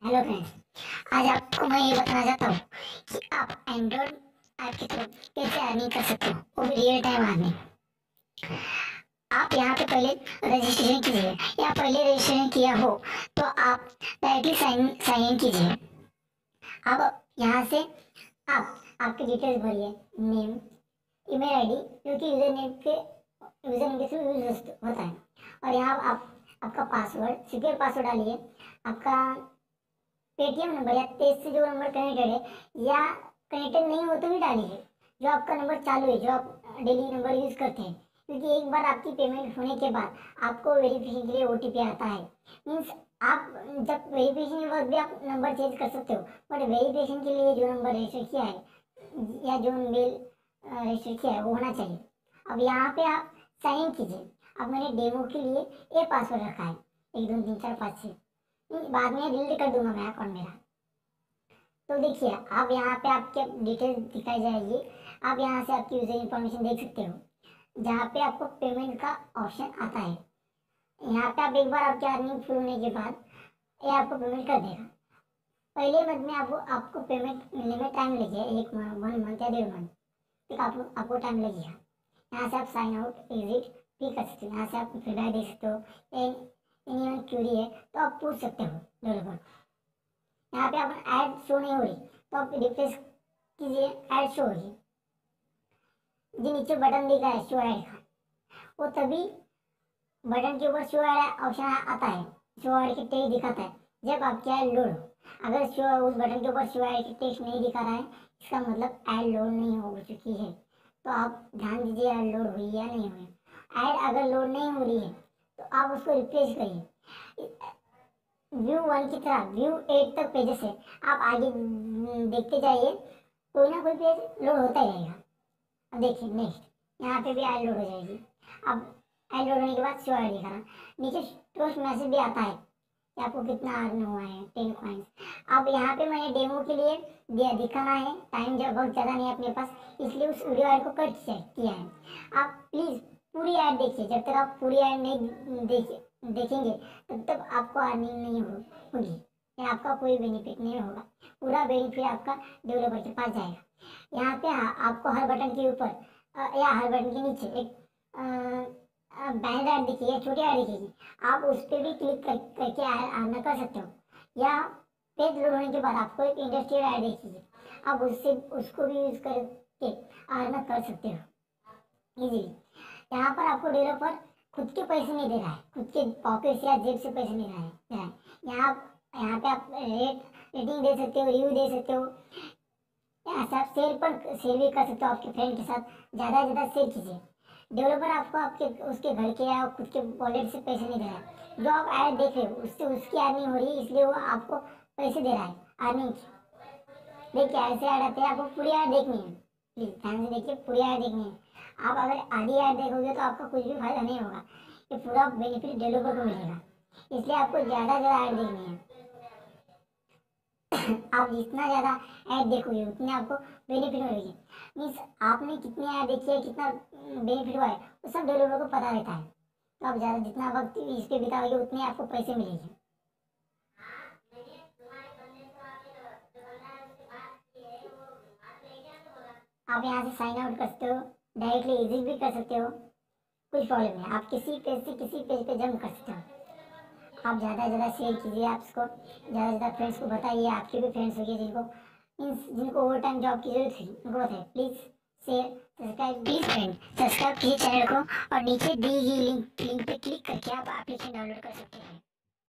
Hello friends, आज आपको मैं ये बताना चाहता हूँ कि आप एंड्रॉइड ऐप के थ्रू कैसे अर्निंग कर सकते हो, वो भी रियल टाइम अर्निंग। आप यहाँ पे पहले रजिस्ट्रेशन कीजिए, या पहले रजिस्ट्रेशन किया हो तो आप डायरेक्टली साइन इन कीजिए। अब यहाँ से आप आपकी डिटेल्स भरिए, नेम, ईमेल आईडी, जो कि यूजर नेम के थ्रू यूज होता है। और यहाँ आप आपका पासवर्ड, सिक्योर पासवर्ड डालिए। आपका पेटीएम नंबर या तेज से जो नंबर कनेक्टेड है, या कनेक्टेड नहीं हो तो भी डालिए जो आपका नंबर चालू है, जो आप डेली नंबर यूज करते हैं। क्योंकि एक बार आपकी पेमेंट होने के बाद आपको वेरिफिकेशन के लिए ओटीपी आता है। मीन्स आप जब वेरिफिकेशन के बाद भी आप नंबर चेंज कर सकते हो, बट वेरिफिकेशन के लिए जो नंबर रजिस्टर किया है या जो मेल रजिस्टर किया है वो होना चाहिए। अब यहाँ पे आप साइन इन कीजिए। अब मैंने डेमो के लिए ये पासवर्ड रखा है 1 2 3 4 5 6। बाद में डिलीट कर दूंगा मैं अकाउंट मेरा। तो देखिए, आप यहाँ पे आपके डिटेल्स दिखाई जाएगी। आप यहाँ से आपकी यूजर इन्फॉर्मेशन देख सकते हो, जहाँ पे आपको पेमेंट का ऑप्शन आता है। यहाँ पे आप एक बार आपकी अर्निंग फुल होने के बाद ये आपको पेमेंट कर देगा। पहले मंथ में आपको पेमेंट मिलने में टाइम लगेगा, 1 मंथ या 1.5 मंथ तक आपको टाइम लगेगा। यहाँ से आप साइन आउट एग्जिट भी कर सकते हो। यहाँ से आप फीडबैक दे सकते हो, एनी क्यूरी है तो आप पूछ सकते हो डेवलपर। यहाँ पे आप ऐड शो नहीं हो रही तो आप रिफ्रेश कीजिए, ऐड शो होगी। जो नीचे बटन दिखा है शो ऐड का, वो तभी बटन के ऊपर शो ऐड ऑप्शन आता है, शो ऐड की टेक्स्ट दिखाता है जब आपके ऐड लोड हो। अगर शो उस बटन के ऊपर शो ऐड की टेक्स्ट नहीं दिखा रहा है, इसका मतलब ऐड लोड नहीं हो चुकी है। तो आप ध्यान दीजिए ऐड लोड हुई या नहीं हुई। ऐड अगर लोड नहीं हो रही है तो आप उसको रिफ्रेश करिए। व्यू 1 की तरह व्यू 8 तक पेजेस है, आप आगे देखते जाइए, कोई ना कोई पेज लोड होता ही रहेगा। अब देखिए नेक्स्ट, यहाँ पे भी ऐड लोड हो जाएगी। अब ऐड लोड होने के बाद शो ऐड दिखा, नीचे टोस्ट मैसेज भी आता है कि आपको कितना अर्न हुआ है, 10 कॉइन्स। अब यहाँ पे मैंने डेमो के लिए दिखाना है, टाइम जब बहुत ज़्यादा नहीं है अपने पास, इसलिए उस वीडियो ऐड को कट किया है। आप प्लीज़ पूरी ऐड देखिए, जब तक आप पूरी ऐड नहीं देखेंगे तब तक आपको अर्निंग नहीं होगी या आपका कोई बेनिफिट नहीं होगा। पूरा बेनिफिट आपका डेवलपर के पास जाएगा। यहाँ पे आपको हर बटन के ऊपर या हर बटन के नीचे एक बैनर ऐड दिखेगी, छोटी ऐड दिखेगी। आप उस पर भी क्लिक करके अर्न कर सकते हो, या पेज लोड होने के बाद आपको एक इंडस्ट्रियल ऐड दिखेगी, आप उसको भी यूज करके अर्न कर सकते हो इजीली। यहाँ पर आपको डेवलपर खुद के पैसे नहीं दे रहा है, खुद के पॉकेट से या जेब से पैसे नहीं दे रहा है। यहाँ पे आप रेटिंग दे सकते हो, रिव्यू दे सकते हो। यहाँ से आप शेयर भी कर सकते हो आपके फ्रेंड के साथ। ज़्यादा से ज़्यादा शेयर कीजिए। डेवलपर आपको आपके उसके घर के या खुद के वॉलेट से पैसे नहीं दे रहा है। जो आप ऐड देख रहे हो उससे उसकी अर्निंग हो रही है, इसलिए वो आपको पैसे दे रहा है अर्निंग की। देखिए ऐसे ऐड आते हैं, आपको पूरी ऐड देखनी है। प्लीज़ ध्यान से देखिए, पूरी ऐड देखनी है। आप अगर आधी ऐड देखोगे तो आपका कुछ भी फायदा नहीं होगा, ये पूरा बेनिफिट डेवलपर को मिलेगा। इसलिए आपको ज़्यादा से ज़्यादा ऐड देखनी है। आप जितना ज़्यादा ऐड देखोगे उतने आपको बेनिफिट मिलेगी। मीन्स आपने कितनी ऐड देखी है, कितना बेनिफिट हुआ है, वो सब डेवलपर को पता रहता है। तो आप ज़्यादा जितना वक्त इस पर बिताओगे उतने आपको पैसे मिलेंगे। आप यहाँ से साइन आउट कर सकते हो, डायरेक्टली एग्जिट भी कर सकते हो, कुछ प्रॉब्लम नहीं। आप किसी पेज से किसी पेज पे जंप कर सकते हो। आप ज़्यादा से ज़्यादा शेयर कीजिए, आप इसको ज़्यादा से ज़्यादा फ्रेंड्स को बताइए। आपके भी फ्रेंड्स होंगे जिनको ओवर टाइम जॉब की जरूरत है, उनको बताइए। Please share, subscribe, please friend subscribe कीजिए चैनल को, और नीचे दी गई लिंक पे क्लिक करके आप एप्लीकेशन डाउनलोड कर सकते हैं।